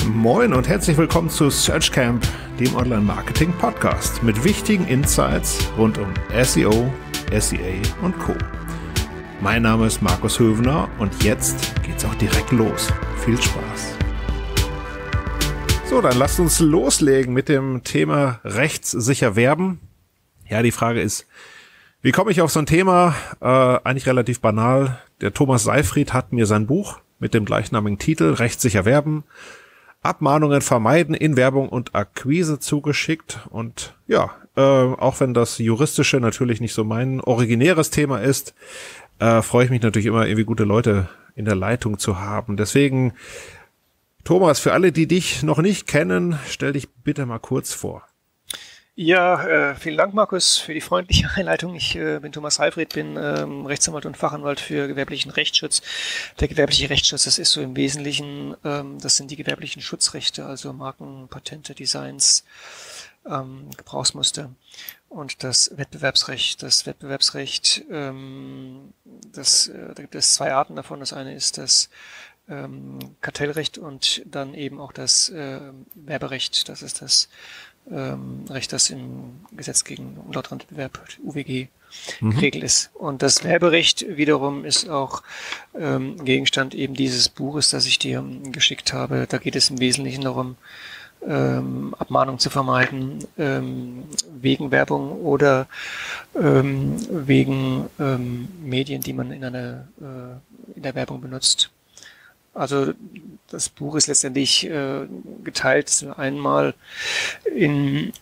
Moin und herzlich willkommen zu Searchcamp, dem Online-Marketing-Podcast mit wichtigen Insights rund um SEO, SEA und Co. Mein Name ist Markus Hövener und jetzt geht's auch direkt los. Viel Spaß! So, dann lasst uns loslegen mit dem Thema rechtssicher werben. Ja, die Frage ist, wie komme ich auf so ein Thema? Eigentlich relativ banal. Der Thomas Seyfried hat mir sein Buch mit dem gleichnamigen Titel Rechtssicher werben, Abmahnungen vermeiden in Werbung und Akquise zugeschickt. Und ja, auch wenn das Juristische natürlich nicht so mein originäres Thema ist, freue ich mich natürlich immer, irgendwie gute Leute in der Leitung zu haben. Deswegen, Thomas, für alle, die dich noch nicht kennen, stell dich bitte mal kurz vor. Ja, vielen Dank, Markus, für die freundliche Einleitung. Ich bin Thomas Seyfried, bin Rechtsanwalt und Fachanwalt für gewerblichen Rechtsschutz. Der gewerbliche Rechtsschutz, das ist so im Wesentlichen, das sind die gewerblichen Schutzrechte, also Marken, Patente, Designs, Gebrauchsmuster. Und das Wettbewerbsrecht. Das Wettbewerbsrecht, da gibt es zwei Arten davon. Das eine ist das Kartellrecht und dann eben auch das Werberecht. Das ist das Recht, das im Gesetz gegen unlauteren Wettbewerb, UWG, geregelt ist. Und das Werberecht wiederum ist auch Gegenstand eben dieses Buches, das ich dir geschickt habe. Da geht es im Wesentlichen darum, Abmahnung zu vermeiden, wegen Werbung oder wegen Medien, die man in der Werbung benutzt. Also das Buch ist letztendlich geteilt einmal in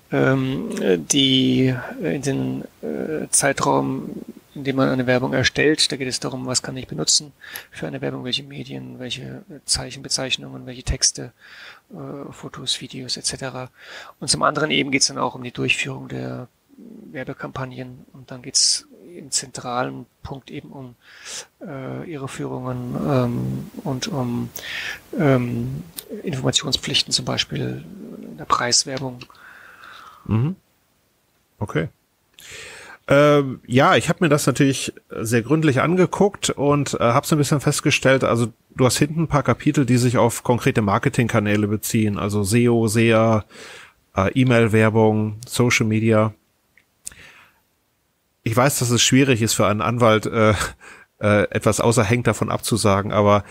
den Zeitraum, in dem man eine Werbung erstellt. Da geht es darum, was kann ich benutzen für eine Werbung, welche Medien, welche Bezeichnungen, welche Texte, Fotos, Videos etc. Und zum anderen eben geht es dann auch um die Durchführung der Werbekampagnen und dann geht es im zentralen Punkt eben um Irreführungen und um Informationspflichten, zum Beispiel in der Preiswerbung. Okay. Ja, ich habe mir das natürlich sehr gründlich angeguckt und habe so ein bisschen festgestellt, also du hast hinten ein paar Kapitel, die sich auf konkrete Marketingkanäle beziehen, also SEO, SEA, E-Mail-Werbung, Social Media. Ich weiß, dass es schwierig ist für einen Anwalt, etwas außerhängt davon abzusagen, aber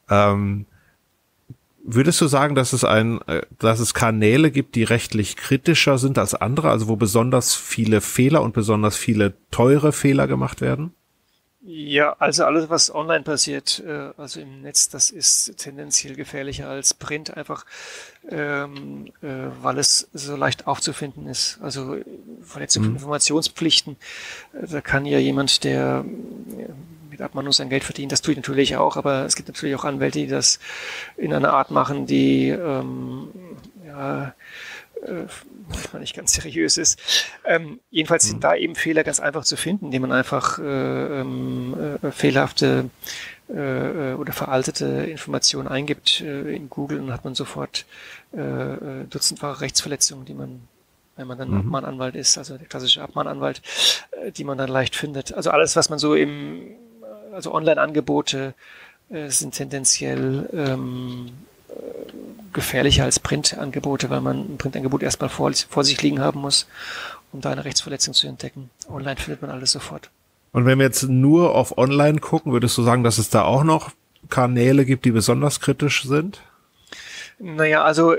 würdest du sagen, dass es Kanäle gibt, die rechtlich kritischer sind als andere, also wo besonders viele Fehler und besonders viele teure Fehler gemacht werden? Ja, also alles, was online passiert, also im Netz, das ist tendenziell gefährlicher als Print, einfach weil es so leicht aufzufinden ist. Also Verletzung von Informationspflichten, da kann ja jemand, der mit Abmahnung sein Geld verdient, das tue ich natürlich auch, aber es gibt natürlich auch Anwälte, die das in einer Art machen, die manchmal nicht ganz seriös ist. Jedenfalls sind da eben Fehler ganz einfach zu finden, indem man einfach fehlerhafte oder veraltete Informationen eingibt in Google und hat man sofort dutzendfache Rechtsverletzungen, die man, wenn man dann Abmahnanwalt ist, also der klassische Abmahnanwalt, die man dann leicht findet. Also alles, was man so also Online-Angebote sind tendenziell gefährlicher als Printangebote, weil man ein Printangebot erstmal vor sich liegen haben muss, um da eine Rechtsverletzung zu entdecken. Online findet man alles sofort. Und wenn wir jetzt nur auf Online gucken, würdest du sagen, dass es da auch noch Kanäle gibt, die besonders kritisch sind? Naja, also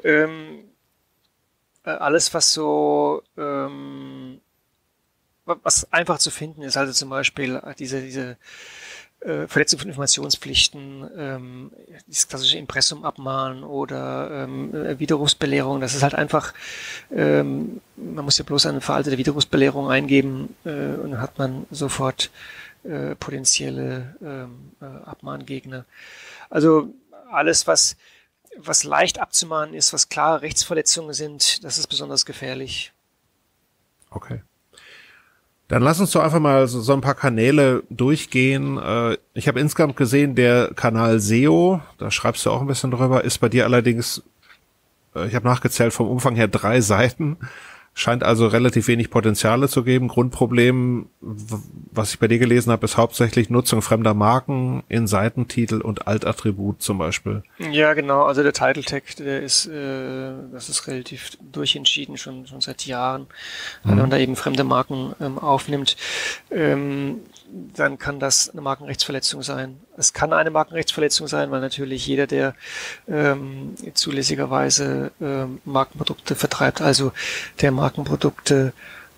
alles, was so was einfach zu finden ist, also zum Beispiel diese Verletzung von Informationspflichten, das klassische Impressum abmahnen oder Widerrufsbelehrung, das ist halt einfach, man muss ja bloß eine veraltete Widerrufsbelehrung eingeben und dann hat man sofort potenzielle Abmahngegner. Also alles, was leicht abzumahnen ist, was klare Rechtsverletzungen sind, das ist besonders gefährlich. Okay. Dann lass uns doch einfach mal so ein paar Kanäle durchgehen. Ich habe insgesamt gesehen, der Kanal SEO, da schreibst du auch ein bisschen drüber, ist bei dir allerdings, ich habe nachgezählt, vom Umfang her 3 Seiten. Scheint also relativ wenig Potenziale zu geben. Grundproblem, was ich bei dir gelesen habe, ist hauptsächlich Nutzung fremder Marken in Seitentitel und Altattribut zum Beispiel. Ja, genau. Also der Title Tag, das ist relativ durchentschieden schon seit Jahren. Wenn man da eben fremde Marken aufnimmt, dann kann das eine Markenrechtsverletzung sein. Es kann eine Markenrechtsverletzung sein, weil natürlich jeder, der zulässigerweise Markenprodukte vertreibt, also der Markenprodukte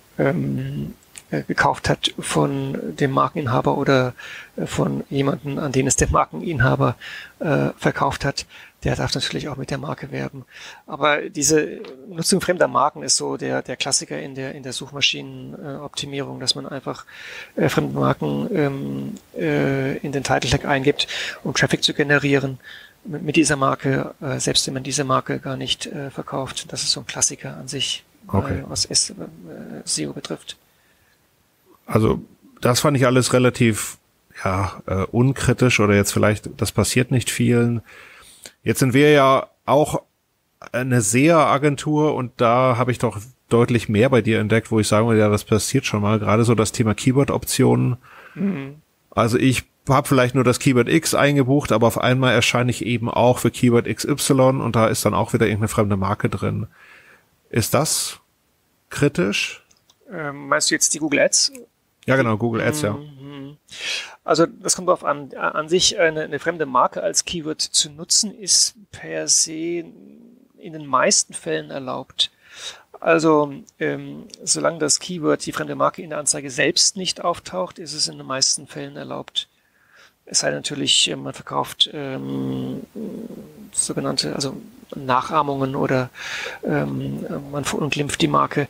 gekauft hat von dem Markeninhaber oder von jemandem, an den es der Markeninhaber verkauft hat, der darf natürlich auch mit der Marke werben. Aber diese Nutzung fremder Marken ist so der Klassiker in der Suchmaschinenoptimierung, dass man einfach fremde Marken in den Title Tag eingibt, um Traffic zu generieren mit dieser Marke, selbst wenn man diese Marke gar nicht verkauft. Das ist so ein Klassiker an sich, okay, was SEO betrifft. Also das fand ich alles relativ unkritisch oder jetzt vielleicht, das passiert nicht vielen. Jetzt sind wir ja auch eine SEA-Agentur und da habe ich doch deutlich mehr bei dir entdeckt, wo ich sagen würde, ja, das passiert schon mal. Gerade so das Thema Keyword-Optionen. Also ich habe vielleicht nur das Keyword X eingebucht, aber auf einmal erscheine ich eben auch für Keyword XY und da ist dann auch wieder irgendeine fremde Marke drin. Ist das kritisch? Meinst du jetzt die Google Ads? Ja, genau, Google Ads, ja. Also das kommt darauf an. An sich eine fremde Marke als Keyword zu nutzen, ist per se in den meisten Fällen erlaubt. Also solange das Keyword, die fremde Marke in der Anzeige selbst nicht auftaucht, ist es in den meisten Fällen erlaubt. Es sei natürlich, man verkauft sogenannte, also Nachahmungen oder man verunglimpft die Marke.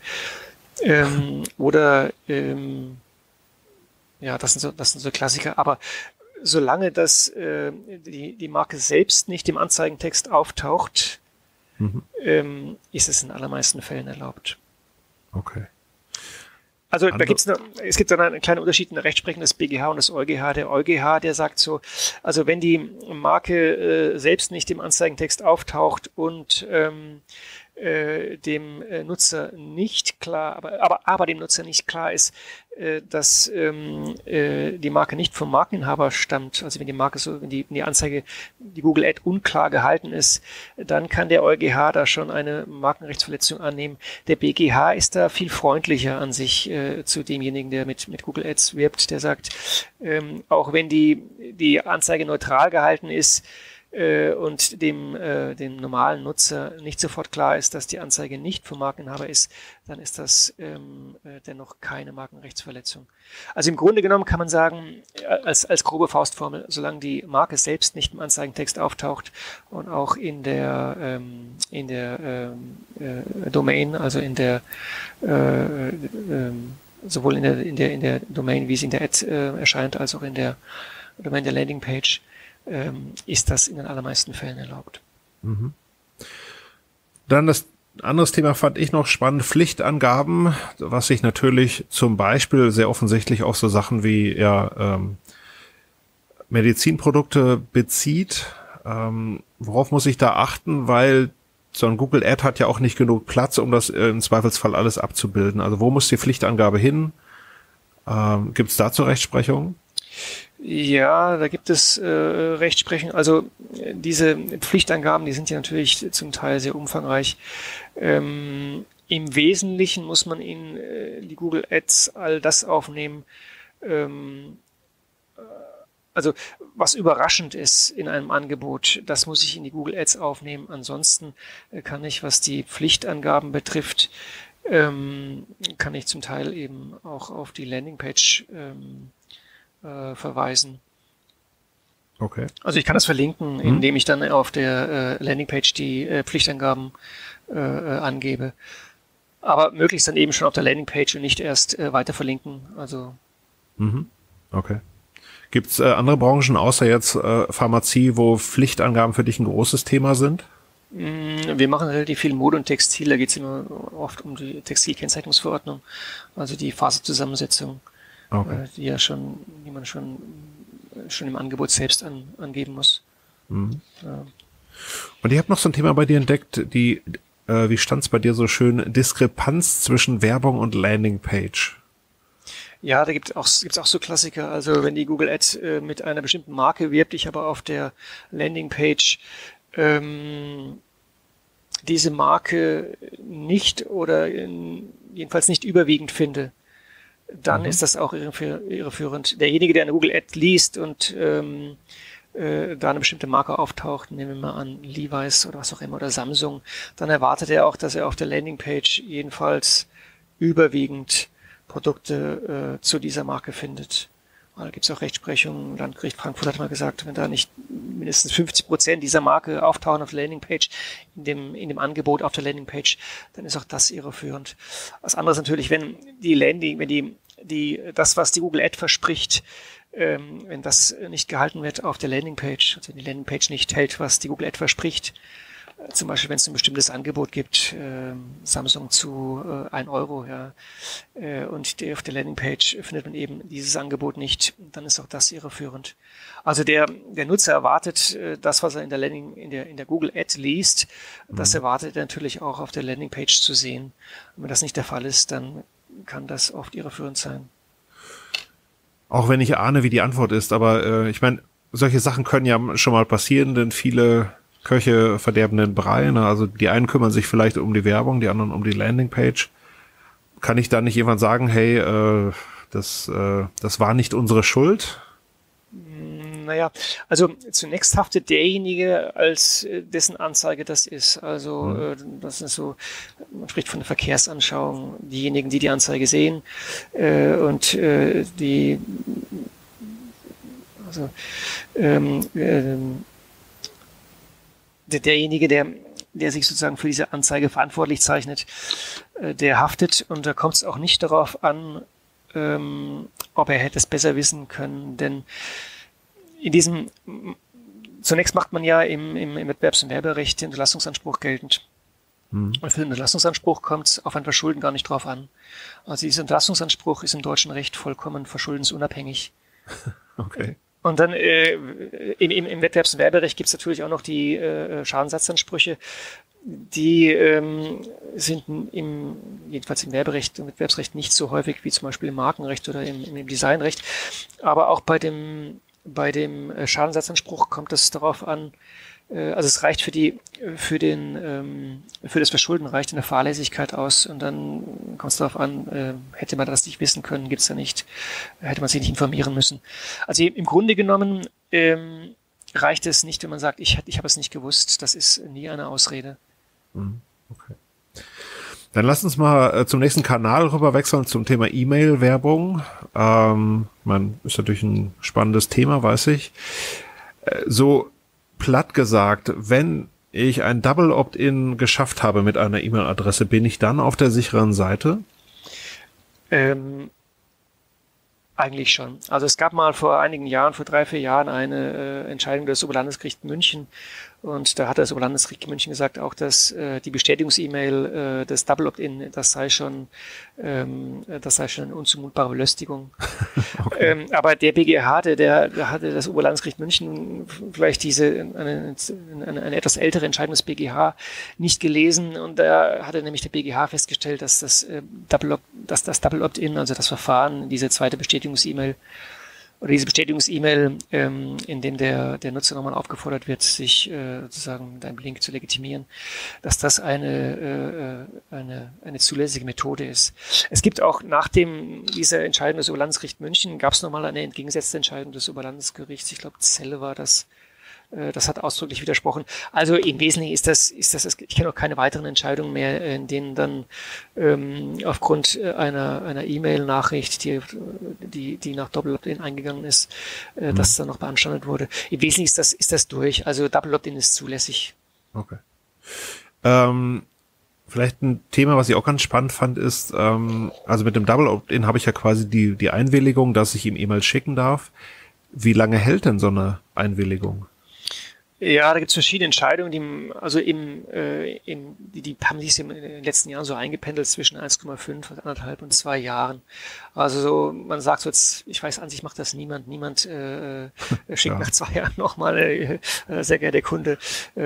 Das sind so Klassiker. Aber solange die Marke selbst nicht im Anzeigentext auftaucht, ist es in allermeisten Fällen erlaubt. Okay. Also es gibt dann einen kleinen Unterschied in der Rechtsprechung des BGH und des EuGH. Der EuGH, der sagt so, also wenn die Marke selbst nicht im Anzeigentext auftaucht und dem Nutzer nicht klar, aber dem Nutzer nicht klar ist, dass die Marke nicht vom Markeninhaber stammt, also wenn die Marke wenn die Anzeige, die Google Ad unklar gehalten ist, dann kann der EuGH da schon eine Markenrechtsverletzung annehmen. Der BGH ist da viel freundlicher an sich zu demjenigen, der mit Google Ads wirbt, der sagt, auch wenn die Anzeige neutral gehalten ist, und dem normalen Nutzer nicht sofort klar ist, dass die Anzeige nicht vom Markeninhaber ist, dann ist das dennoch keine Markenrechtsverletzung. Also im Grunde genommen kann man sagen, als grobe Faustformel, solange die Marke selbst nicht im Anzeigentext auftaucht und auch in der Domain, also sowohl in der Domain, wie es in der Ad erscheint, als auch in der Domain der Landingpage, ist das in den allermeisten Fällen erlaubt. Dann das anderes Thema fand ich noch spannend, Pflichtangaben, was sich natürlich zum Beispiel sehr offensichtlich auf so Sachen wie Medizinprodukte bezieht. Worauf muss ich da achten? Weil so ein Google Ad hat ja auch nicht genug Platz, um das im Zweifelsfall alles abzubilden. Also wo muss die Pflichtangabe hin? Gibt es dazu Rechtsprechung? Ja, da gibt es Rechtsprechung. Also diese Pflichtangaben, die sind ja natürlich zum Teil sehr umfangreich. Im Wesentlichen muss man in die Google Ads all das aufnehmen, also was überraschend ist in einem Angebot, das muss ich in die Google Ads aufnehmen. Ansonsten kann ich, was die Pflichtangaben betrifft, kann ich zum Teil eben auch auf die Landingpage verweisen. Okay. Also ich kann das verlinken, indem ich dann auf der Landingpage die Pflichtangaben angebe. Aber möglichst dann eben schon auf der Landingpage und nicht erst weiter verlinken. Also. Okay. Gibt es andere Branchen außer jetzt Pharmazie, wo Pflichtangaben für dich ein großes Thema sind? Wir machen relativ viel Mode und Textil. Da geht es immer oft um die Textilkennzeichnungsverordnung, also die Faserzusammensetzung. Okay. Die man schon im Angebot selbst angeben muss. Ja. Und ich habe noch so ein Thema bei dir entdeckt, die wie stand's bei dir so schön, Diskrepanz zwischen Werbung und Landingpage? Ja, da gibt's auch so Klassiker. Also wenn die Google Ad mit einer bestimmten Marke wirbt, ich aber auf der Landingpage diese Marke nicht oder jedenfalls nicht überwiegend finde, dann ist das auch irreführend. Derjenige, der eine Google Ad liest und da eine bestimmte Marke auftaucht, nehmen wir mal an Levi's oder was auch immer oder Samsung, dann erwartet er auch, dass er auf der Landingpage jedenfalls überwiegend Produkte zu dieser Marke findet. Da gibt es auch Rechtsprechung. Landgericht Frankfurt hat mal gesagt, wenn da nicht mindestens 50% dieser Marke auftauchen auf der Landingpage, in dem Angebot auf der Landingpage, dann ist auch das irreführend. Was anderes natürlich, wenn das, was die Google Ad verspricht, wenn das nicht gehalten wird auf der Landingpage, also wenn die Landingpage nicht hält, was die Google Ad verspricht, zum Beispiel, wenn es ein bestimmtes Angebot gibt, Samsung zu 1 Euro, ja, und auf der Landingpage findet man eben dieses Angebot nicht, dann ist auch das irreführend. Also der Nutzer erwartet das, was er in der Google Ad liest, das erwartet er natürlich auch auf der Landingpage zu sehen. Und wenn das nicht der Fall ist, dann kann das oft irreführend sein. Auch wenn ich ahne, wie die Antwort ist, aber ich meine, solche Sachen können ja schon mal passieren, denn viele Köche verderben den Brei. Ne? Also die einen kümmern sich vielleicht um die Werbung, die anderen um die Landingpage. Kann ich da nicht jemand sagen, hey, das war nicht unsere Schuld? Naja, also zunächst haftet derjenige, als dessen Anzeige das ist. Also das ist so, man spricht von der Verkehrsanschauung. Diejenigen, die die Anzeige sehen und derjenige, der sich sozusagen für diese Anzeige verantwortlich zeichnet, der haftet, und da kommt es auch nicht darauf an, ob er hätte es besser wissen können, denn zunächst macht man ja im Wettbewerbs- und Werberecht den Unterlassungsanspruch geltend. Und für den Unterlassungsanspruch kommt es auf ein Verschulden gar nicht drauf an. Also dieser Unterlassungsanspruch ist im deutschen Recht vollkommen verschuldensunabhängig. Okay. Und dann im Wettbewerbs- und Werberecht gibt es natürlich auch noch die Schadensersatzansprüche. Die sind jedenfalls im Werberecht und Wettbewerbsrecht nicht so häufig wie zum Beispiel im Markenrecht oder im Designrecht. Aber auch bei dem Schadensersatzanspruch kommt es darauf an, also es reicht für das Verschulden reicht in der Fahrlässigkeit aus, und dann kommt es darauf an, hätte man das nicht wissen können, gibt's ja nicht, hätte man sich nicht informieren müssen. Also im Grunde genommen reicht es nicht, wenn man sagt, ich habe es nicht gewusst. Das ist nie eine Ausrede. Okay. Dann lass uns mal zum nächsten Kanal rüber wechseln, zum Thema E-Mail-Werbung. Ist natürlich ein spannendes Thema, weiß ich. So platt gesagt, wenn ich ein Double Opt-in geschafft habe mit einer E-Mail-Adresse, bin ich dann auf der sicheren Seite? Eigentlich schon. Also es gab mal vor einigen Jahren, vor 3-4 Jahren, eine Entscheidung des Oberlandesgerichts München, und da hat das Oberlandesgericht München gesagt, auch dass die Bestätigungs-E-Mail des Double Opt-in, das sei schon eine unzumutbare Belästigung. Okay. Aber der BGH, der hatte das Oberlandesgericht München vielleicht eine etwas ältere Entscheidung des BGH nicht gelesen, und da hatte nämlich der BGH festgestellt, dass das Double Opt-in, also das Verfahren, diese zweite Bestätigungs-E-Mail, oder diese Bestätigungs-E-Mail, in dem der Nutzer nochmal aufgefordert wird, sich sozusagen mit einem Link zu legitimieren, dass das eine zulässige Methode ist. Es gibt auch nach dieser Entscheidung des Oberlandesgerichts München, gab es nochmal eine entgegengesetzte Entscheidung des Oberlandesgerichts, ich glaube Celle war das. Das hat ausdrücklich widersprochen. Also im Wesentlichen ist das, ich kenne auch keine weiteren Entscheidungen mehr, in denen dann aufgrund einer E-Mail-Nachricht, die nach Double Opt-in eingegangen ist, das dann noch beanstandet wurde. Im Wesentlichen ist das durch. Also Double Opt-in ist zulässig. Okay. Vielleicht ein Thema, was ich auch ganz spannend fand, ist, also mit dem Double Opt-in habe ich ja quasi die Einwilligung, dass ich ihm E-Mails schicken darf. Wie lange hält denn so eine Einwilligung? Ja, da gibt es verschiedene Entscheidungen, die haben sich in den letzten Jahren so eingependelt zwischen 1,5 und 1,5 und 2 Jahren. Also so, man sagt so jetzt, ich weiß, an sich macht das niemand. Niemand schickt nach 2 Jahren nochmal, sehr geehrter Kunde,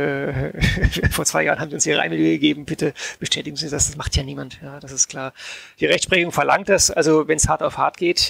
vor 2 Jahren haben Sie uns Ihre E-Mail gegeben, bitte bestätigen Sie das. Das macht ja niemand, ja, das ist klar. Die Rechtsprechung verlangt das, also wenn es hart auf hart geht,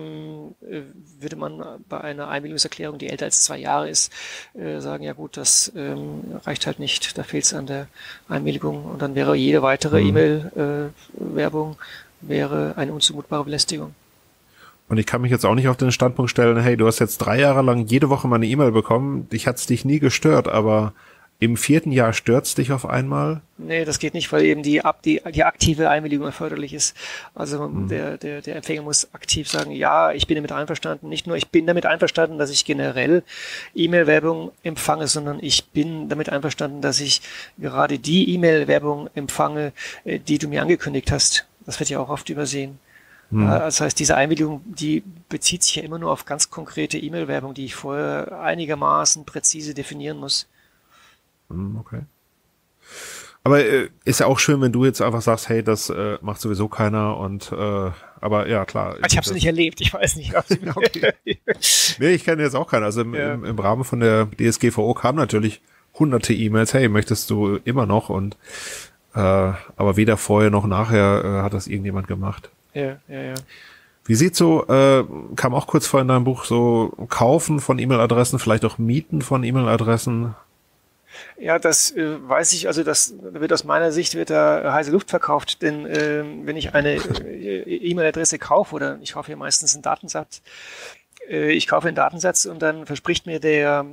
würde man bei einer Einwilligungserklärung, die älter als 2 Jahre ist, sagen, ja gut, das reicht halt nicht, da fehlt es an der Einwilligung und dann wäre jede weitere E-Mail-Werbung wäre eine unzumutbare Belästigung. Und ich kann mich jetzt auch nicht auf den Standpunkt stellen, hey, du hast jetzt 3 Jahre lang jede Woche mal eine E-Mail bekommen, hat's dich nie gestört, aber im 4. Jahr stört's dich auf einmal? Nee, das geht nicht, weil eben die aktive Einwilligung erforderlich ist. Also der Empfänger muss aktiv sagen, ja, ich bin damit einverstanden. Nicht nur, ich bin damit einverstanden, dass ich generell E-Mail-Werbung empfange, sondern ich bin damit einverstanden, dass ich gerade die E-Mail-Werbung empfange, die du mir angekündigt hast. Das wird ja auch oft übersehen. Das heißt, diese Einwilligung, die bezieht sich ja immer nur auf ganz konkrete E-Mail-Werbung, die ich vorher einigermaßen präzise definieren muss. Okay. Aber ist ja auch schön, wenn du jetzt einfach sagst, hey, das macht sowieso keiner und aber ja, klar. Also ich habe es nicht erlebt, ich weiß nicht. Okay. Nee, ich kenne jetzt auch keinen. Also im Rahmen von der DSGVO kamen natürlich hunderte E-Mails, hey, möchtest du immer noch und aber weder vorher noch nachher hat das irgendjemand gemacht. Ja. Wie sieht so, kam auch kurz vor in deinem Buch, so Kaufen von E-Mail-Adressen, vielleicht auch Mieten von E-Mail-Adressen? Ja, das weiß ich, also das wird aus meiner Sicht da heiße Luft verkauft, denn wenn ich eine E-Mail-Adresse kaufe oder ich kaufe hier meistens einen Datensatz, ich kaufe einen Datensatz und dann verspricht mir der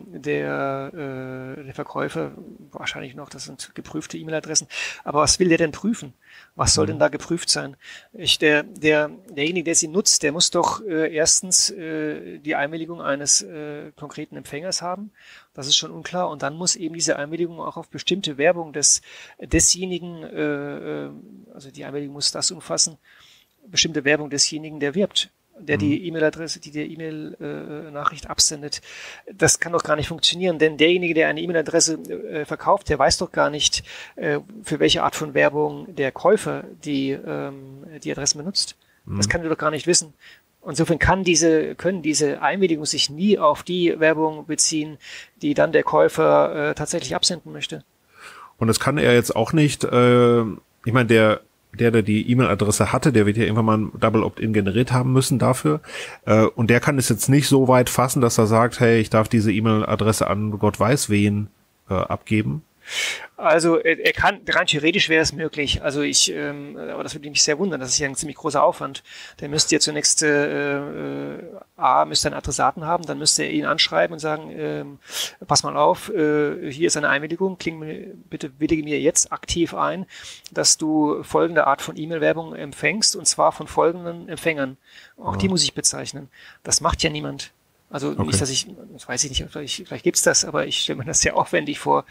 Verkäufer wahrscheinlich noch, das sind geprüfte E-Mail-Adressen, aber was will der denn prüfen? Was soll denn da geprüft sein? Derjenige, der sie nutzt, der muss doch erstens die Einwilligung eines konkreten Empfängers haben. Das ist schon unklar. Und dann muss eben diese Einwilligung auch auf bestimmte Werbung desjenigen, also die Einwilligung muss das umfassen, bestimmte Werbung desjenigen, der wirbt, der die E-Mail-Adresse, die E-Mail-Nachricht absendet. Das kann doch gar nicht funktionieren, denn derjenige, der eine E-Mail-Adresse verkauft, der weiß doch gar nicht, für welche Art von Werbung der Käufer die Adressen benutzt. Das kann er doch gar nicht wissen. Insofern können diese Einwilligungen sich nie auf die Werbung beziehen, die dann der Käufer tatsächlich absenden möchte. Und das kann er jetzt auch nicht, ich meine, der die E-Mail-Adresse hatte, der wird ja irgendwann mal ein Double Opt-in generiert haben müssen dafür. Und der kann es jetzt nicht so weit fassen, dass er sagt, hey, ich darf diese E-Mail-Adresse an Gott weiß wen abgeben. Also er kann, rein theoretisch wäre es möglich. Also aber das würde mich sehr wundern, das ist ja ein ziemlich großer Aufwand. Der müsste ja zunächst müsste einen Adressaten haben, dann müsste er ihn anschreiben und sagen, pass mal auf, hier ist eine Einwilligung, bitte willige mir jetzt aktiv ein, dass du folgende Art von E-Mail-Werbung empfängst und zwar von folgenden Empfängern. Auch die muss ich bezeichnen. Das macht ja niemand. Also nicht, dass das weiß ich nicht, vielleicht gibt's das, aber ich stelle mir das sehr aufwendig vor.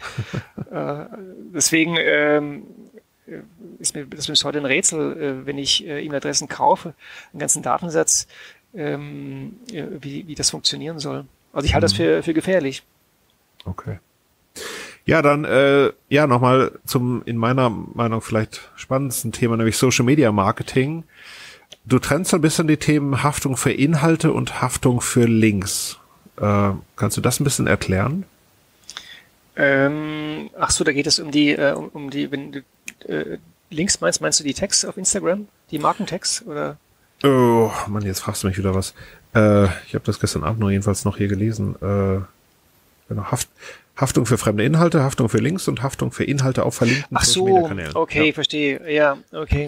Deswegen ist mir das bis heute ein Rätsel, wenn ich E-Mail-Adressen kaufe, einen ganzen Datensatz, wie das funktionieren soll. Also ich halte das für gefährlich. Okay. Ja, dann nochmal zum in meiner Meinung vielleicht spannendsten Thema, nämlich Social Media Marketing. Du trennst so ein bisschen die Themen Haftung für Inhalte und Haftung für Links. Kannst du das ein bisschen erklären? Ach so, da geht es um die wenn du Links meinst du die Tags auf Instagram? Die Markentags? Oder? Oh, Mann, jetzt fragst du mich wieder was. Ich habe das gestern Abend noch jedenfalls noch hier gelesen. Genau, Haftung für fremde Inhalte, Haftung für Links und Haftung für Inhalte auf verlinkten Social Media Kanälen. Okay, ja. Verstehe. Ja, okay.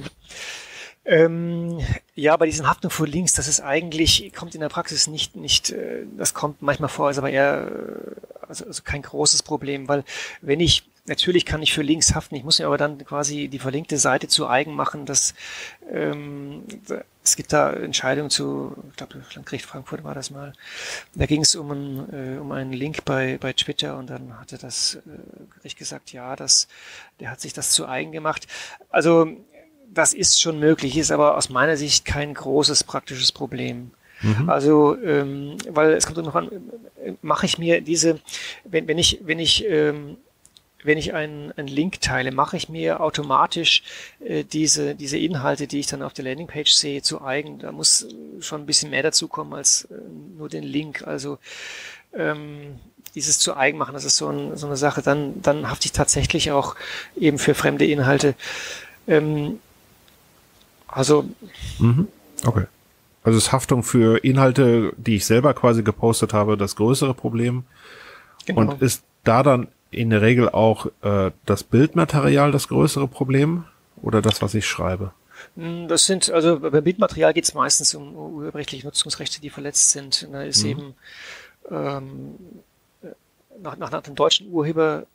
Ja, bei diesen Haftung für Links, das ist eigentlich, kommt in der Praxis nicht, das kommt manchmal vor, ist aber eher, also kein großes Problem, weil natürlich kann ich für Links haften, ich muss mir aber dann quasi die verlinkte Seite zu eigen machen, es gibt da Entscheidungen ich glaube, Landgericht Frankfurt war das mal, da ging es um einen Link bei Twitter und dann hatte das Gericht gesagt, ja, der hat sich das zu eigen gemacht. Also, das ist schon möglich, ist aber aus meiner Sicht kein großes praktisches Problem. Also, weil es kommt noch an, mache ich mir diese, wenn ich einen Link teile, mache ich mir automatisch diese Inhalte, die ich dann auf der Landingpage sehe, zu eigen. Da muss schon ein bisschen mehr dazu kommen als nur den Link. Also dieses zu eigen machen, das ist so eine Sache. Dann hafte ich tatsächlich auch eben für fremde Inhalte. Okay. Also ist Haftung für Inhalte, die ich selber quasi gepostet habe, das größere Problem. Genau. Und ist da dann in der Regel auch das Bildmaterial das größere Problem oder das, was ich schreibe? Das sind, also bei Bildmaterial geht es meistens um urheberrechtliche Nutzungsrechte, die verletzt sind. Da ist eben nach dem deutschen Urheberrecht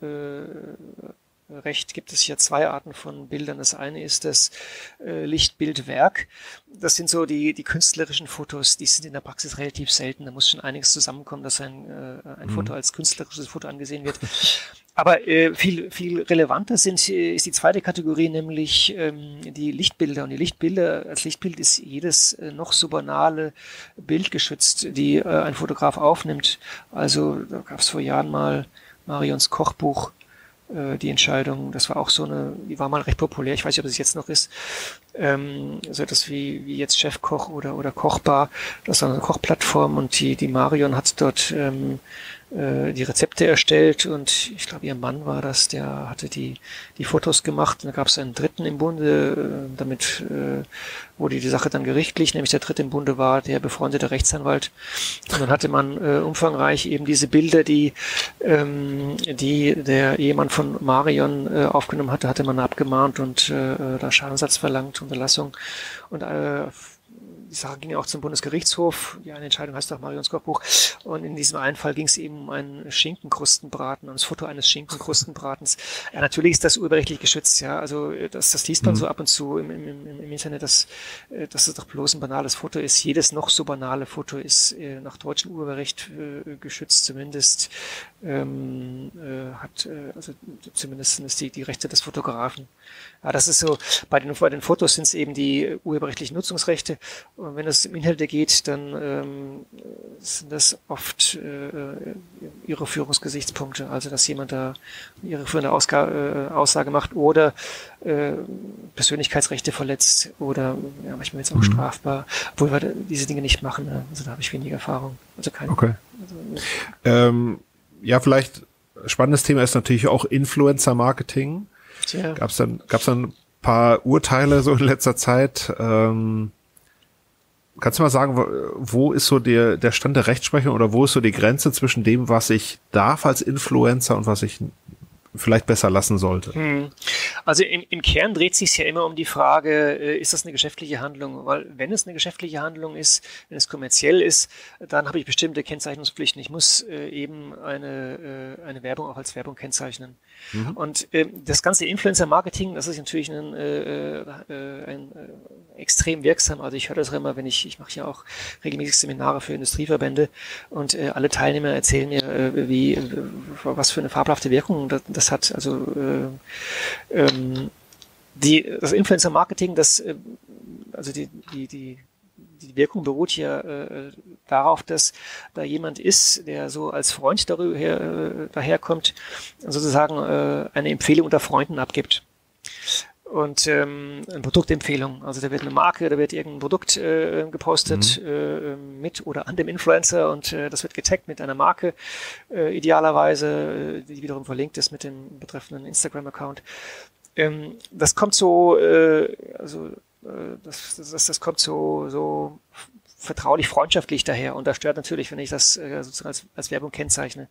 gibt es ja zwei Arten von Bildern. Das eine ist das Lichtbildwerk. Das sind so die künstlerischen Fotos, die sind in der Praxis relativ selten. Da muss schon einiges zusammenkommen, dass ein Foto als künstlerisches Foto angesehen wird. Aber viel relevanter ist die zweite Kategorie, nämlich die Lichtbilder. Und die Lichtbilder, als Lichtbild ist jedes noch so banale Bild geschützt, die ein Fotograf aufnimmt. Also da gab es vor Jahren mal Marions Kochbuch, die Entscheidung, das war auch die war mal recht populär, ich weiß nicht, ob es jetzt noch ist, so etwas wie jetzt Chefkoch oder Kochbar, das ist eine Kochplattform und die Marion hat dort die Rezepte erstellt und ich glaube, ihr Mann war das, der hatte die Fotos gemacht. Und da gab es einen Dritten im Bunde, damit wurde die Sache dann gerichtlich, nämlich der Dritte im Bunde war der befreundete Rechtsanwalt. Und dann hatte man umfangreich eben diese Bilder, die der Ehemann von Marion aufgenommen hatte man abgemahnt und da Schadensersatz verlangt, Unterlassung. Und die Sache ging auch zum Bundesgerichtshof. Die eine Entscheidung heißt auch Marions Kochbuch. Und in diesem einen Fall ging es eben um einen Schinkenkrustenbraten, um das Foto eines Schinkenkrustenbratens. Ja, natürlich ist das urheberrechtlich geschützt, ja. Also das liest man so ab und zu im Internet, dass es doch bloß ein banales Foto ist. Jedes noch so banale Foto ist nach deutschem Urheberrecht geschützt, zumindest also zumindest sind es die Rechte des Fotografen. Ja, das ist so, bei den Fotos sind es eben die urheberrechtlichen Nutzungsrechte. Und wenn es um Inhalte geht, dann sind das oft ihre Führungsgesichtspunkte, also dass jemand da ihre führende Aussage macht oder Persönlichkeitsrechte verletzt oder ja, manchmal jetzt auch strafbar, obwohl wir diese Dinge nicht machen. Ne? Also da habe ich wenig Erfahrung. Also keine. Okay. Ja, vielleicht spannendes Thema ist natürlich auch Influencer-Marketing. Ja. Gab's dann ein paar Urteile so in letzter Zeit. Kannst du mal sagen, wo ist so der Stand der Rechtsprechung oder wo ist so die Grenze zwischen dem, was ich darf als Influencer und was ich vielleicht besser lassen sollte? Also im Kern dreht sich ja immer um die Frage, ist das eine geschäftliche Handlung? Weil wenn es eine geschäftliche Handlung ist, wenn es kommerziell ist, dann habe ich bestimmte Kennzeichnungspflichten. Ich muss eben eine Werbung auch als Werbung kennzeichnen. Und das ganze Influencer-Marketing, das ist natürlich ein extrem wirksam. Also ich höre das immer, ich mache ja auch regelmäßig Seminare für Industrieverbände und alle Teilnehmer erzählen mir, was für eine fabelhafte Wirkung das hat. Also das Influencer-Marketing, also die Wirkung beruht ja darauf, dass da jemand ist, der so als Freund daherkommt, sozusagen eine Empfehlung unter Freunden abgibt. Und eine Produktempfehlung. Also da wird eine Marke, da wird irgendein Produkt gepostet mit oder an dem Influencer und das wird getaggt mit einer Marke, idealerweise, die wiederum verlinkt ist mit dem betreffenden Instagram-Account. Das kommt so, das kommt so vertraulich, freundschaftlich daher und das stört natürlich, wenn ich das sozusagen als Werbung kennzeichne.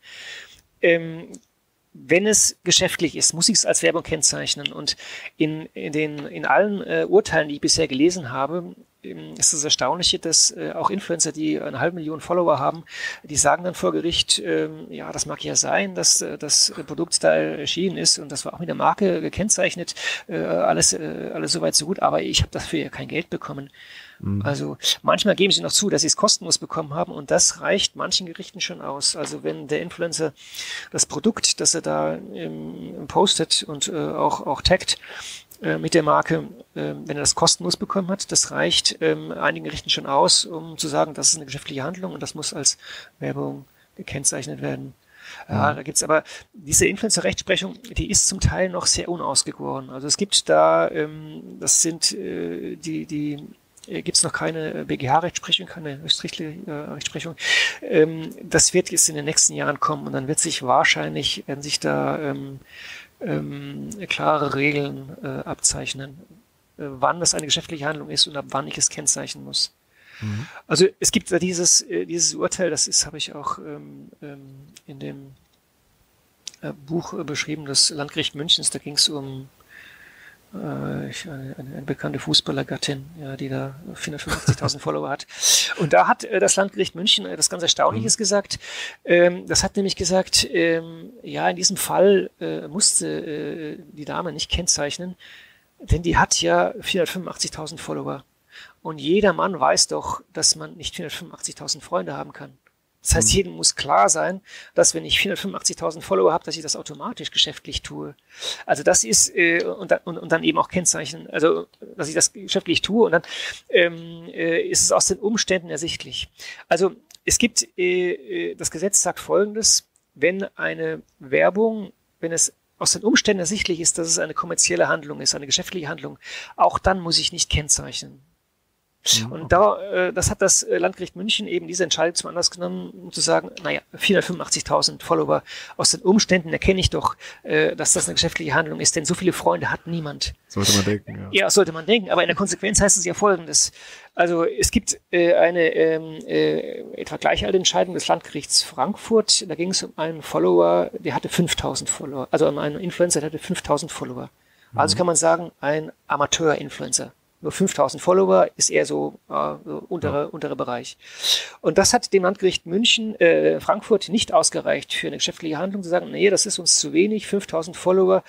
Wenn es geschäftlich ist, muss ich es als Werbung kennzeichnen. Und in allen Urteilen, die ich bisher gelesen habe, ist das Erstaunliche, dass auch Influencer, die 500.000 Follower haben, die sagen dann vor Gericht, ja, das mag ja sein, dass das Produkt da erschienen ist und das war auch mit der Marke gekennzeichnet, alles soweit so gut, aber ich habe dafür ja kein Geld bekommen. Also manchmal geben sie noch zu, dass sie es kostenlos bekommen haben und das reicht manchen Gerichten schon aus. Also wenn der Influencer das Produkt, das er da postet und auch taggt, mit der Marke, wenn er das kostenlos bekommen hat. Das reicht einigen Gerichten schon aus, um zu sagen, das ist eine geschäftliche Handlung und das muss als Werbung gekennzeichnet werden. Ja, da gibt's aber diese Influencer-Rechtsprechung, die ist zum Teil noch sehr unausgegoren. Also es gibt da, das sind gibt's noch keine BGH-Rechtsprechung, keine höchstrichtliche Rechtsprechung. Das wird jetzt in den nächsten Jahren kommen und dann werden sich da klare Regeln abzeichnen, wann das eine geschäftliche Handlung ist und ab wann ich es kennzeichnen muss. Also es gibt da dieses Urteil, habe ich auch in dem Buch beschrieben, das Landgericht Münchens, da ging es um eine bekannte Fußballergattin, ja, die da 485.000 Follower hat. Und da hat das Landgericht München etwas ganz Erstaunliches gesagt. Das hat nämlich gesagt, ja, in diesem Fall musste die Dame nicht kennzeichnen, denn die hat ja 485.000 Follower. Und jeder Mann weiß doch, dass man nicht 485.000 Freunde haben kann. Das heißt, jedem muss klar sein, dass wenn ich 485.000 Follower habe, dass ich das automatisch geschäftlich tue. Also das ist, und dann eben auch kennzeichnen, also dass ich das geschäftlich tue und dann ist es aus den Umständen ersichtlich. Also es gibt, das Gesetz sagt Folgendes, wenn eine Werbung, wenn es aus den Umständen ersichtlich ist, dass es eine kommerzielle Handlung ist, eine geschäftliche Handlung, auch dann muss ich nicht kennzeichnen. Und das hat das Landgericht München eben diese Entscheidung zum Anlass genommen, um zu sagen, naja, 485.000 Follower, aus den Umständen erkenne ich doch, dass das eine geschäftliche Handlung ist, denn so viele Freunde hat niemand. Sollte man denken, ja. Ja, sollte man denken, aber in der Konsequenz heißt es ja Folgendes. Also es gibt eine etwa gleich alte Entscheidung des Landgerichts Frankfurt, da ging es um einen Follower, der hatte 5.000 Follower, also um einen Influencer, der hatte 5.000 Follower. Also kann man sagen, ein Amateur-Influencer. Nur 5.000 Follower ist eher so untere Bereich. Und das hat dem Landgericht Frankfurt nicht ausgereicht für eine geschäftliche Handlung, zu sagen, nee, das ist uns zu wenig, 5.000 Follower,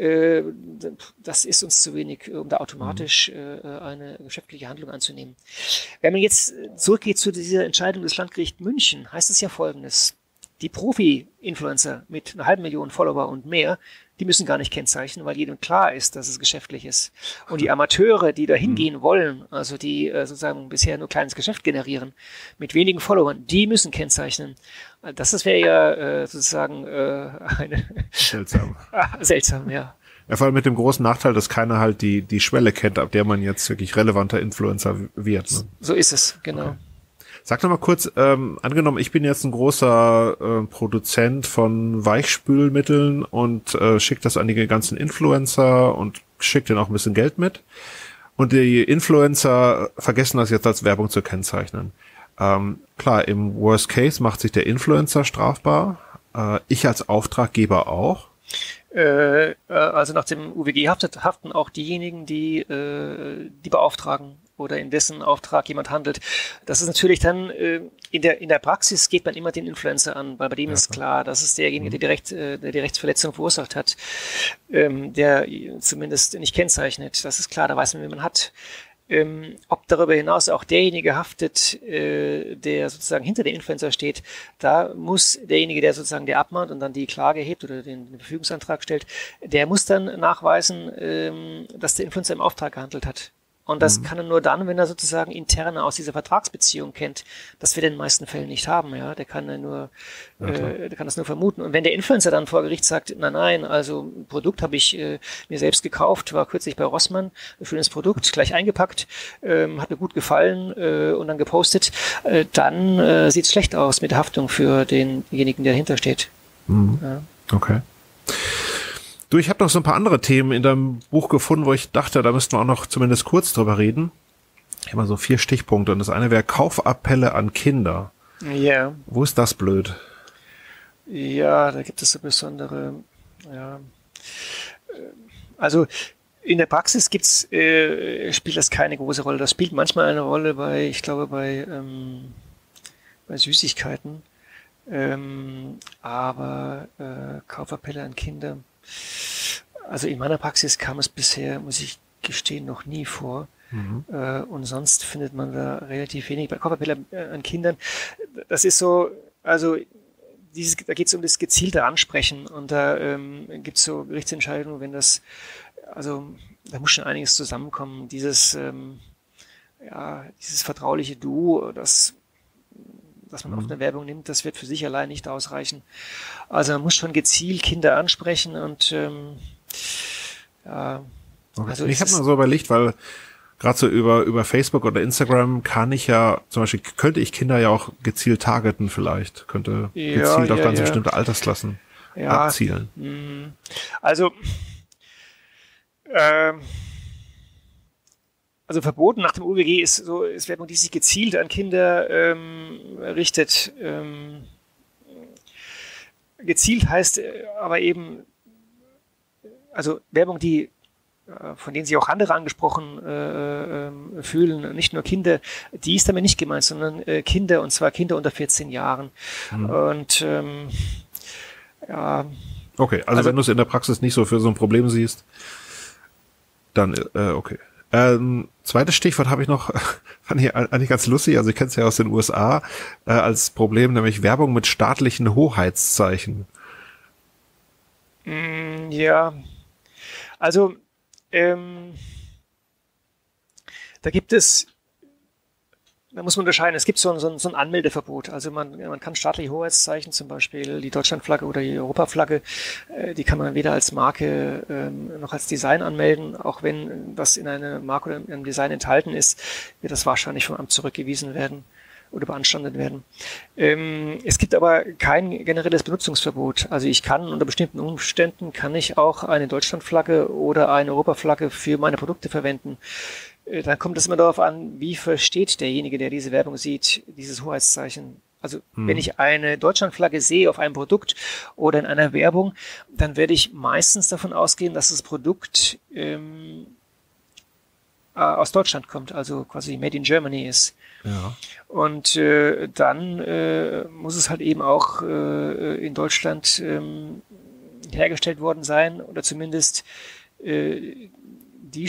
das ist uns zu wenig, um da automatisch eine geschäftliche Handlung anzunehmen. Wenn man jetzt zurückgeht zu dieser Entscheidung des Landgerichts München, heißt es ja Folgendes. Die Profi-Influencer mit 500.000 Follower und mehr, die müssen gar nicht kennzeichnen, weil jedem klar ist, dass es geschäftlich ist. Und die Amateure, die da hingehen wollen, also die sozusagen bisher nur kleines Geschäft generieren, mit wenigen Followern, die müssen kennzeichnen. Das wäre ja sozusagen seltsam. Seltsam, ja. Ja, vor allem mit dem großen Nachteil, dass keiner halt die Schwelle kennt, ab der man jetzt wirklich relevanter Influencer wird. Ne? So ist es, genau. Okay. Sag doch mal kurz, angenommen, ich bin jetzt ein großer Produzent von Weichspülmitteln und schicke das an die ganzen Influencer und schicke denen auch ein bisschen Geld mit. Und die Influencer vergessen das jetzt als Werbung zu kennzeichnen. Klar, im Worst Case macht sich der Influencer strafbar, ich als Auftraggeber auch. Also nach dem UWG haften auch diejenigen, die beauftragen oder in dessen Auftrag jemand handelt. Das ist natürlich dann, in der Praxis geht man immer den Influencer an, weil bei dem ist klar, das ist derjenige, der die Rechtsverletzung verursacht hat, der zumindest nicht kennzeichnet. Das ist klar, da weiß man, wen man hat. Ob darüber hinaus auch derjenige haftet, der sozusagen hinter dem Influencer steht, da muss derjenige, der sozusagen der abmahnt und dann die Klage hebt oder den Verfügungsantrag stellt, der muss dann nachweisen, dass der Influencer im Auftrag gehandelt hat. Und das kann er nur dann, wenn er sozusagen Interne aus dieser Vertragsbeziehung kennt, das wir in den meisten Fällen nicht haben, ja. Der kann das nur vermuten. Und wenn der Influencer dann vor Gericht sagt, nein, also ein Produkt habe ich mir selbst gekauft, war kürzlich bei Rossmann, ein schönes Produkt, gleich eingepackt, hat mir gut gefallen und dann gepostet, dann sieht es schlecht aus mit der Haftung für denjenigen, der dahinter steht. Ja. Okay. Du, ich habe noch so ein paar andere Themen in deinem Buch gefunden, wo ich dachte, da müssten wir auch noch zumindest kurz drüber reden. Ich habe mal so 4 Stichpunkte und das eine wäre Kaufappelle an Kinder. Ja. Wo ist das blöd? Ja, da gibt es so besondere, ja. Also in der Praxis spielt das keine große Rolle. Das spielt manchmal eine Rolle bei Süßigkeiten. Aber Kaufappelle an Kinder. Also in meiner Praxis kam es bisher, muss ich gestehen, noch nie vor. Und sonst findet man da relativ wenig. Bei Kaufappelle an Kindern, das ist so, also da geht es um das gezielte Ansprechen und da gibt es so Gerichtsentscheidungen, wenn das also da muss schon einiges zusammenkommen. Dieses vertrauliche Du, dass man auf eine Werbung nimmt, das wird für sich allein nicht ausreichen. Also man muss schon gezielt Kinder ansprechen und Okay. Also ich habe mal so überlegt, weil gerade so über Facebook oder Instagram könnte ich Kinder ja auch gezielt targeten vielleicht, könnte gezielt auf ganz bestimmte Altersklassen abzielen. Also verboten nach dem UWG ist Werbung, die sich gezielt an Kinder richtet. Gezielt heißt aber eben, also Werbung, von denen sich auch andere angesprochen fühlen, nicht nur Kinder, die ist damit nicht gemeint, sondern Kinder, und zwar Kinder unter 14 Jahren. Und Okay, also wenn du es in der Praxis nicht so für so ein Problem siehst, dann okay. Zweites Stichwort habe ich noch, fand ich eigentlich ganz lustig, also ich kenne es ja aus den USA als Problem, nämlich Werbung mit staatlichen Hoheitszeichen. Ja, also da muss man unterscheiden, es gibt so ein Anmeldeverbot, also man kann staatliche Hoheitszeichen, zum Beispiel die Deutschlandflagge oder die Europaflagge, die kann man weder als Marke noch als Design anmelden, auch wenn das in einer Marke oder in einem Design enthalten ist, wird das wahrscheinlich vom Amt zurückgewiesen werden oder beanstandet werden. Es gibt aber kein generelles Benutzungsverbot. Also ich kann unter bestimmten Umständen auch eine Deutschlandflagge oder eine Europaflagge für meine Produkte verwenden. Dann kommt es immer darauf an, wie versteht derjenige, der diese Werbung sieht, dieses Hoheitszeichen. Also wenn ich eine Deutschlandflagge sehe auf einem Produkt oder in einer Werbung, dann werde ich meistens davon ausgehen, dass das Produkt aus Deutschland kommt, also quasi Made in Germany ist. Ja. Und dann muss es halt eben auch in Deutschland hergestellt worden sein oder zumindest die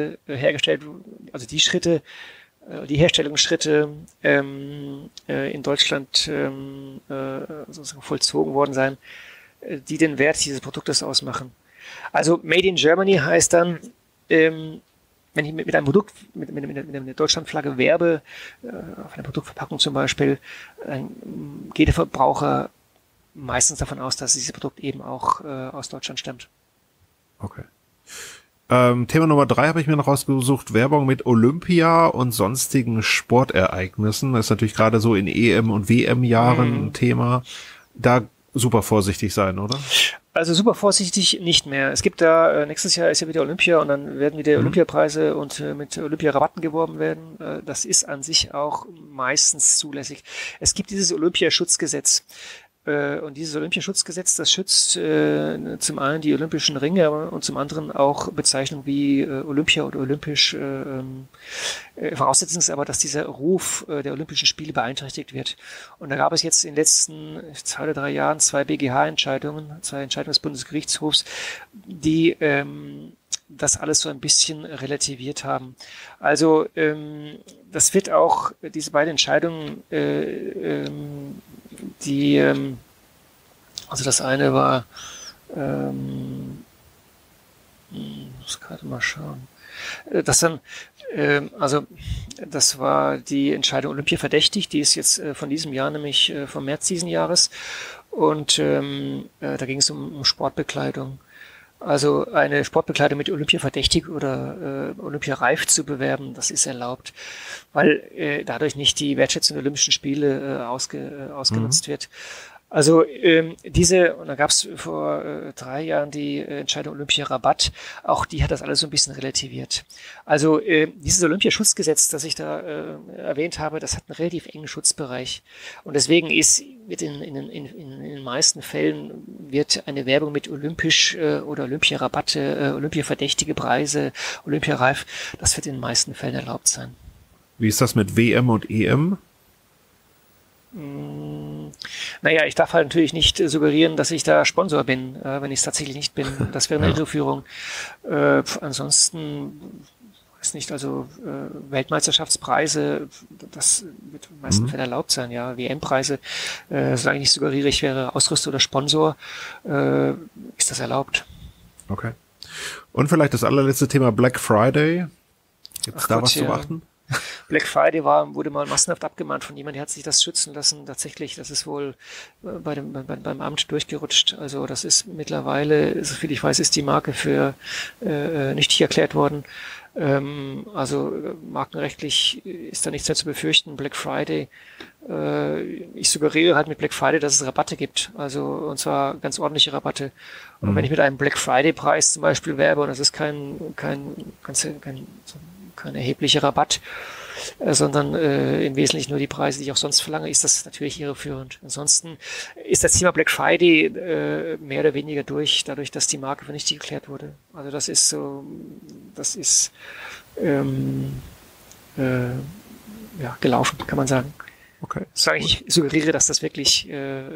Herstellungsschritte in Deutschland sozusagen vollzogen worden sein, die den Wert dieses Produktes ausmachen. Also Made in Germany heißt dann, wenn ich mit einem Produkt, mit einer Deutschlandflagge werbe, auf einer Produktverpackung zum Beispiel, dann geht der Verbraucher meistens davon aus, dass dieses Produkt eben auch aus Deutschland stammt. Okay. Thema Nummer 3 habe ich mir noch rausgesucht, Werbung mit Olympia und sonstigen Sportereignissen. Das ist natürlich gerade so in EM- und WM-Jahren ein Thema. Da super vorsichtig sein, oder? Also super vorsichtig nicht mehr. Es gibt da, nächstes Jahr ist ja wieder Olympia und dann werden wieder Olympiapreise und mit Olympiarabatten geworben werden. Das ist an sich auch meistens zulässig. Es gibt dieses Olympiaschutzgesetz. Und dieses Olympiaschutzgesetz, das schützt zum einen die olympischen Ringe und zum anderen auch Bezeichnungen wie Olympia oder olympisch. Voraussetzung ist aber, dass dieser Ruf der Olympischen Spiele beeinträchtigt wird. Und da gab es jetzt in den letzten 2 oder 3 Jahren 2 BGH-Entscheidungen, 2 Entscheidungen des Bundesgerichtshofs, die das alles so ein bisschen relativiert haben. Also das wird auch, diese beiden Entscheidungen, also das eine war, muss gerade mal schauen, das war die Entscheidung Olympia verdächtig, die ist jetzt von diesem Jahr, nämlich vom März diesen Jahres, und da ging es um Sportbekleidung. Also eine Sportbekleidung mit Olympia verdächtig oder Olympia reif zu bewerben, das ist erlaubt, weil dadurch nicht die Wertschätzung der Olympischen Spiele ausgenutzt wird. Also und da gab es vor 3 Jahren die Entscheidung Olympia-Rabatt, auch die hat das alles so ein bisschen relativiert. Also dieses Olympiaschutzgesetz, das ich da erwähnt habe, das hat einen relativ engen Schutzbereich und deswegen wird in den meisten Fällen wird eine Werbung mit olympisch oder Olympia-Rabatte, Olympia-verdächtige Preise, Olympia-reif, das wird in den meisten Fällen erlaubt sein. Wie ist das mit WM und EM? Naja, ich darf halt natürlich nicht suggerieren, dass ich da Sponsor bin, wenn ich es tatsächlich nicht bin. Das wäre eine Irreführung. Ansonsten, weiß nicht, also Weltmeisterschaftspreise, das wird in den meisten Fällen erlaubt sein, ja. WM-Preise, solange ich nicht suggeriere, ich wäre Ausrüster oder Sponsor, ist das erlaubt. Okay. Und vielleicht das allerletzte Thema Black Friday. Gibt es da was zu beachten? Black Friday wurde mal massenhaft abgemahnt von jemandem, der hat sich das schützen lassen. Tatsächlich, das ist wohl beim Amt durchgerutscht. Also das ist mittlerweile, soviel ich weiß, ist die Marke für nichtig erklärt worden. Also markenrechtlich ist da nichts mehr zu befürchten. Black Friday, ich suggeriere halt mit Black Friday, dass es Rabatte gibt. Also und zwar ganz ordentliche Rabatte. Und wenn ich mit einem Black Friday Preis zum Beispiel werbe, und das ist kein erheblicher Rabatt, sondern im Wesentlichen nur die Preise, die ich auch sonst verlange, ist das natürlich irreführend. Ansonsten ist das Thema Black Friday mehr oder weniger dadurch, dass die Marke für nichtig geklärt wurde. Also das ist gelaufen, kann man sagen. Okay. Ich suggeriere, dass das wirklich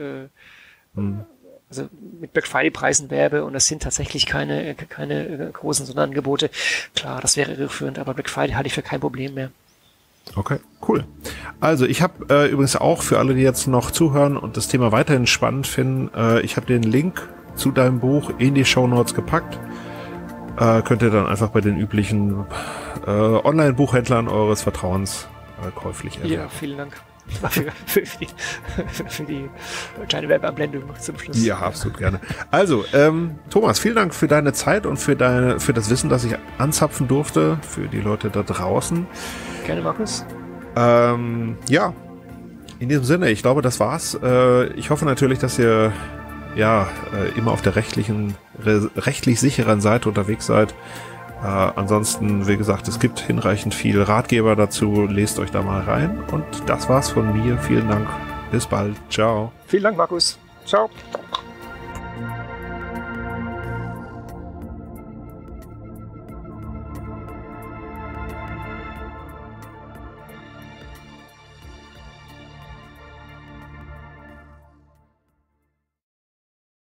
also mit Black Friday Preisen werbe, und das sind tatsächlich keine großen Sonderangebote. Klar, das wäre irreführend, aber Black Friday halte ich für kein Problem mehr. Okay, cool. Also ich habe übrigens auch für alle, die jetzt noch zuhören und das Thema weiterhin spannend finden, ich habe den Link zu deinem Buch in die Shownotes gepackt. Könnt ihr dann einfach bei den üblichen Online-Buchhändlern eures Vertrauens käuflich erwerben. Ja, vielen Dank. Für die kleine Werbeanblendung zum Schluss. Ja, absolut gerne. Also, Thomas, vielen Dank für deine Zeit und für das Wissen, das ich anzapfen durfte, für die Leute da draußen. Gerne, Markus. Ja, in diesem Sinne, ich glaube, das war's. Ich hoffe natürlich, dass ihr immer auf der rechtlich sicheren Seite unterwegs seid. Ansonsten, wie gesagt, es gibt hinreichend viel Ratgeber dazu. Lest euch da mal rein. Und das war's von mir. Vielen Dank. Bis bald. Ciao. Vielen Dank, Markus. Ciao.